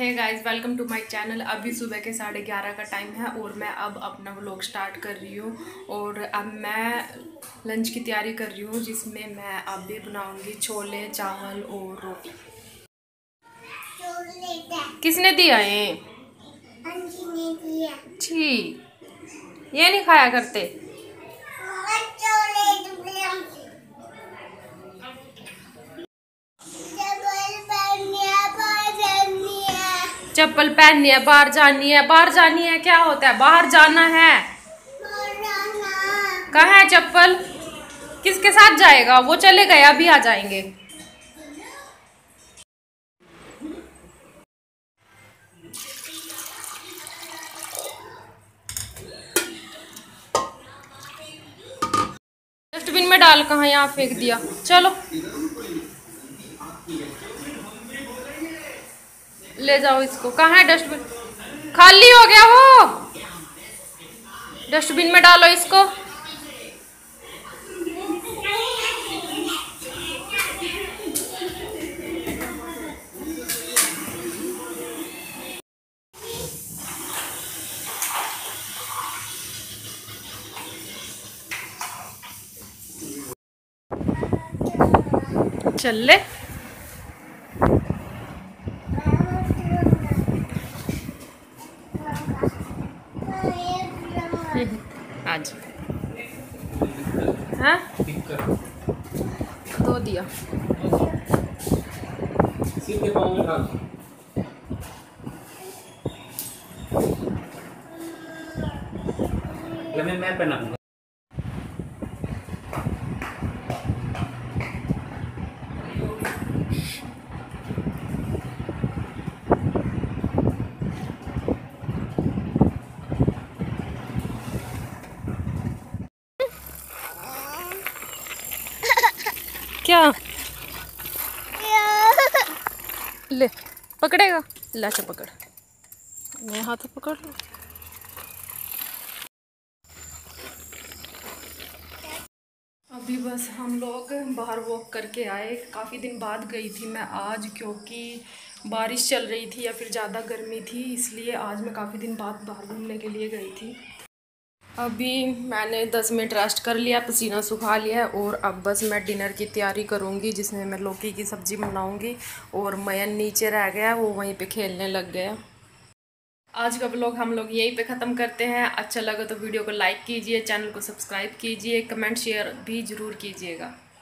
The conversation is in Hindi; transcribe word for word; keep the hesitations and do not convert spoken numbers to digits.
Hey guys, welcome to my channel. अभी सुबह के साढ़े ग्यारह का टाइम है और मैं अब अपना व्लॉग स्टार्ट कर रही हूँ। और अब मैं लंच की तैयारी कर रही हूँ, जिसमें मैं अब भी बनाऊंगी छोले, चावल और रोटी। किसने दिया है? आंटी ने दिया। छी, ये नहीं खाया करते। चप्पल पहननी है, बाहर जानी है। बाहर जानी है क्या होता है? बाहर जाना है। कहाँ है चप्पल? किसके साथ जाएगा? वो चले गए, अभी आ जाएंगे। डस्टबिन में डाल, कहाँ यहाँ फेंक दिया। चलो ले जाओ इसको। कहाँ है डस्टबिन? खाली हो गया वो। डस्टबिन में डालो इसको। चल ले। आज हाँ धो दिया। सीधे पाँव में डाल। मैं मैं पहनाऊंगा। क्या ले पकड़ेगा? ला से पकड़, मैं हाथ पकड़ लो। अभी बस हम लोग बाहर वॉक करके आए। काफ़ी दिन बाद गई थी मैं आज, क्योंकि बारिश चल रही थी या फिर ज़्यादा गर्मी थी, इसलिए आज मैं काफ़ी दिन बाद बाहर घूमने के लिए गई थी। अभी मैंने दस मिनट रेस्ट कर लिया, पसीना सुखा लिया है और अब बस मैं डिनर की तैयारी करूँगी, जिसमें मैं लौकी की सब्ज़ी बनाऊँगी। और मयन नीचे रह गया, वो वहीं पे खेलने लग गया। आज का व्लॉग हम लोग यहीं पे ख़त्म करते हैं। अच्छा लगा तो वीडियो को लाइक कीजिए, चैनल को सब्सक्राइब कीजिए, कमेंट शेयर भी ज़रूर कीजिएगा।